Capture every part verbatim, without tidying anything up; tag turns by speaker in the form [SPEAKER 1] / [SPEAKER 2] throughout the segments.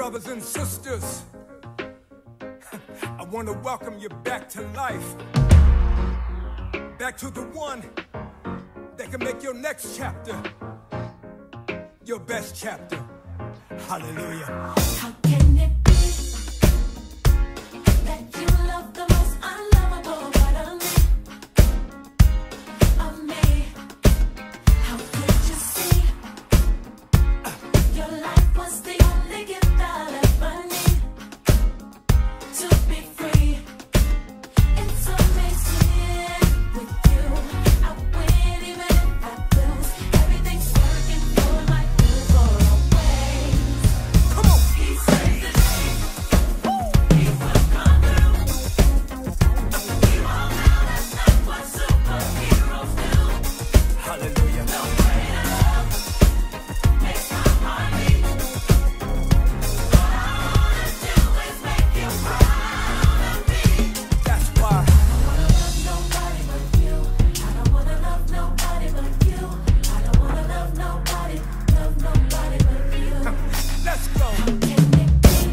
[SPEAKER 1] brothers and sisters, I want to welcome you back to life, back to the one that can make your next chapter your best chapter. Hallelujah.
[SPEAKER 2] How can it be that you love the most unlovable part of me? Of me? How could you see uh, your life was the only gift I'll ever need to be free? It's amazing with you. I win even if I lose. Everything's working for my good for always.
[SPEAKER 1] Come on.
[SPEAKER 2] He says the same. He will come through. He won't let us not what superheroes do.
[SPEAKER 1] Hallelujah.
[SPEAKER 2] The way to love makes my heart beat. All I wanna do is make you proud of me.
[SPEAKER 1] That's why.
[SPEAKER 2] Nobody but you. I don't wanna love nobody but you. I don't wanna love nobody, love nobody but you.
[SPEAKER 1] Let's go.
[SPEAKER 2] How can it be?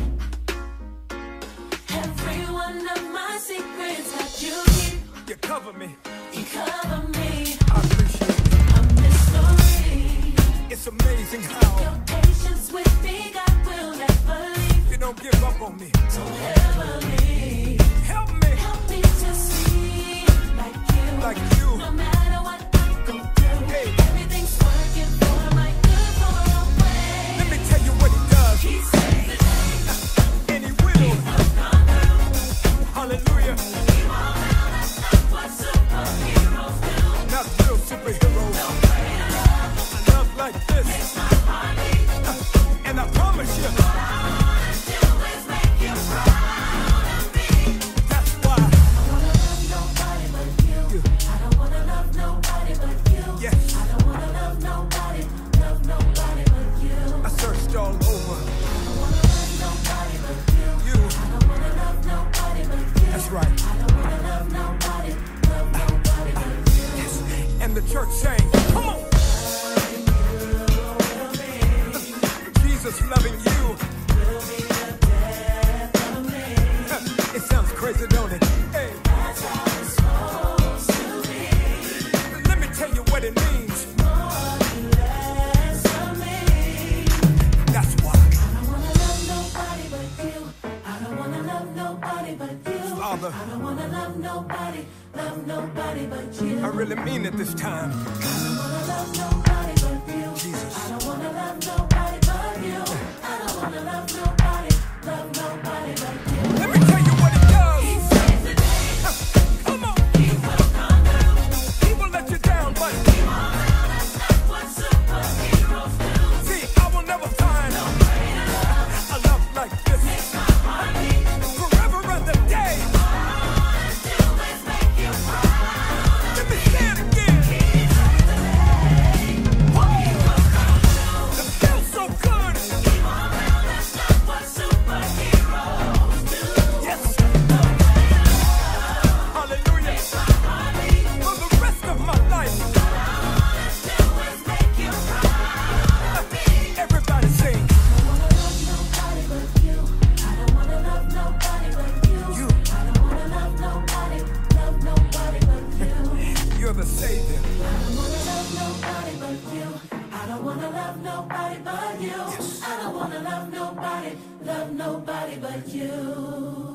[SPEAKER 2] Every one of my secrets that you keep,
[SPEAKER 1] You cover me.
[SPEAKER 2] you cover me.
[SPEAKER 1] I appreciate it.
[SPEAKER 2] A mystery.
[SPEAKER 1] It's amazing how
[SPEAKER 2] Your patience with me, God will never leave.
[SPEAKER 1] you don't give up on me.
[SPEAKER 2] So heavily.
[SPEAKER 1] Help me
[SPEAKER 2] Help me to see like you.
[SPEAKER 1] like you.
[SPEAKER 2] No matter what I go through,
[SPEAKER 1] Hey.
[SPEAKER 2] everything's working for my good for always.
[SPEAKER 1] Let me tell you what he does.
[SPEAKER 2] He says the same.
[SPEAKER 1] And he will.
[SPEAKER 2] Come through.
[SPEAKER 1] Hallelujah.
[SPEAKER 2] He won't let us not what superheroes do.
[SPEAKER 1] Not real superheroes.
[SPEAKER 2] The way to love
[SPEAKER 1] I love like this.
[SPEAKER 2] makes my heart beat.
[SPEAKER 1] And I promise you,
[SPEAKER 2] All I wanna do is make you proud of me.
[SPEAKER 1] that's why.
[SPEAKER 2] I wanna love nobody but you. I don't wanna love nobody but you.
[SPEAKER 1] Yes.
[SPEAKER 2] I don't wanna love nobody, love nobody but you.
[SPEAKER 1] I searched all over.
[SPEAKER 2] I don't wanna love nobody but you.
[SPEAKER 1] You.
[SPEAKER 2] I don't wanna love nobody but you.
[SPEAKER 1] That's right.
[SPEAKER 2] I don't wanna love nobody, love nobody but you.
[SPEAKER 1] Yes. And the church sang, come on. Jesus loving you.
[SPEAKER 2] Will be the death of me.
[SPEAKER 1] It sounds crazy, don't it? Hey,
[SPEAKER 2] That's how it's supposed to be.
[SPEAKER 1] let me tell you what it means.
[SPEAKER 2] More and less of me.
[SPEAKER 1] That's why.
[SPEAKER 2] I don't wanna love nobody but you. I don't wanna love nobody but you.
[SPEAKER 1] Father.
[SPEAKER 2] I don't wanna love nobody, love nobody but you.
[SPEAKER 1] I really mean it this time.
[SPEAKER 2] I don't wanna love nobody but you.
[SPEAKER 1] Jesus.
[SPEAKER 2] I don't wanna love nobody but you. I don't wanna love nobody, love nobody but you.
[SPEAKER 1] Let me tell you what it does.
[SPEAKER 2] He saves the day.
[SPEAKER 1] Come on.
[SPEAKER 2] He will come through.
[SPEAKER 1] He will let you down, but
[SPEAKER 2] He won't let us not what superheroes do.
[SPEAKER 1] see, I will never find
[SPEAKER 2] The way to love
[SPEAKER 1] a love like this.
[SPEAKER 2] makes my heart beat.
[SPEAKER 1] Forever and the day.
[SPEAKER 2] All I wanna do is make you proud.
[SPEAKER 1] Let me say it again.
[SPEAKER 2] He saves the day. He will come through.
[SPEAKER 1] It feels so good.
[SPEAKER 2] He won't let us not what superheroes do.
[SPEAKER 1] Yes.
[SPEAKER 2] The way to love
[SPEAKER 1] Hallelujah.
[SPEAKER 2] makes my heart beat.
[SPEAKER 1] For the rest of my life.
[SPEAKER 2] All I wanna do is make you proud of me.
[SPEAKER 1] Everybody sing.
[SPEAKER 2] I don't wanna love nobody but you. I don't wanna love nobody but you.
[SPEAKER 1] You.
[SPEAKER 2] I don't wanna love nobody, love nobody but you.
[SPEAKER 1] You're the Savior.
[SPEAKER 2] I don't wanna love nobody but you. I don't wanna love nobody but you. I don't wanna love nobody, love nobody but you.